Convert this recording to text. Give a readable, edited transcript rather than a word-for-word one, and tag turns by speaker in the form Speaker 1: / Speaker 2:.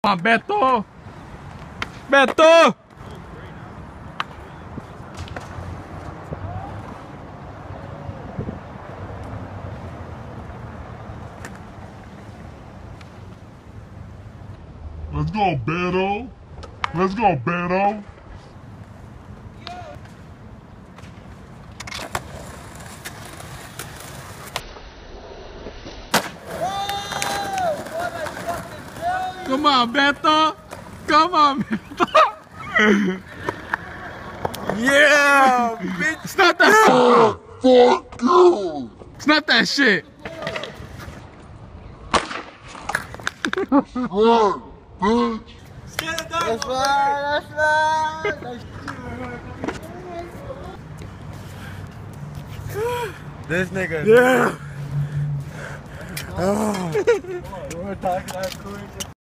Speaker 1: on, Beto! Beto!
Speaker 2: Let's go, Beto. Let's go, Beto.
Speaker 1: Come on, Beto! Come on, Beto!
Speaker 3: Yeah, bitch!
Speaker 1: It's not that
Speaker 2: Fuck you!
Speaker 1: It's not that shit!
Speaker 2: Run, bitch!
Speaker 3: That's right, that's right! This nigga. Yeah! Oh. You wanna talk that quick?